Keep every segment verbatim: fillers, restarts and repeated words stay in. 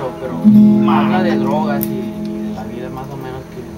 pero, pero habla de drogas y de la vida más o menos que...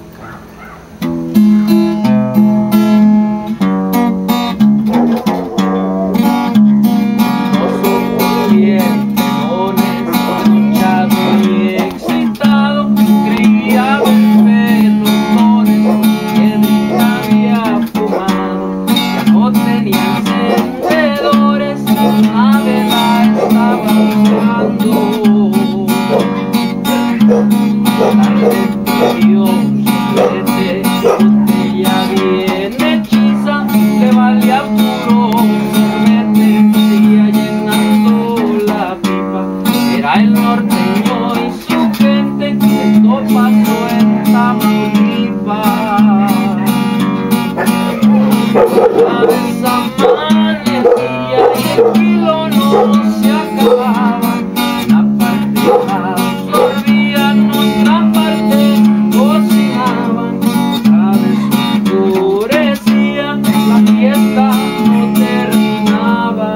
Ella bien hechiza, le valía puro sorbete, seguía llenando la pipa. Era el norteño y su gente, esto pasó en Tamaulipas. Una vez amanecía y el kilo no se acababa. Una parte absorbían, otra parte cocinaban. Otra vez oscurecía, la fiesta no terminaba.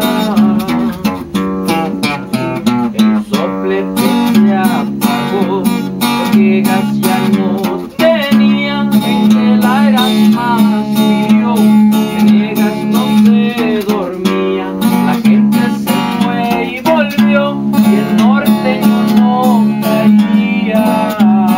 El soplete se apagó, porque gas ya no tenía. En tela era más frío, en gas no se dormía. La gente se fue y volvió, y el norteño no caía.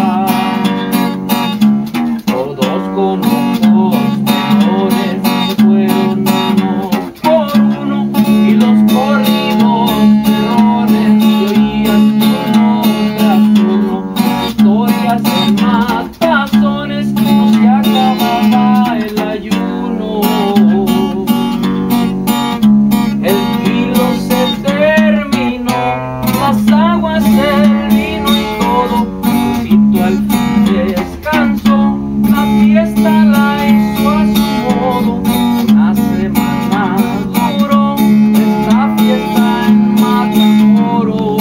Todos con ojos menores se fueron uno por uno, y los corridos peones se oían uno tras uno. Historias en matazones, no se acababa el ayuno. El kilo se terminó, las aguas, el vino y todo. Lupito al fin descansó, la fiesta la hizo a su modo. Una semana duró esta fiesta en Matamoros.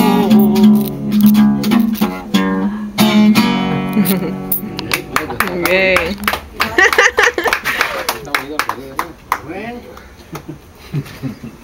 Bien. Bueno.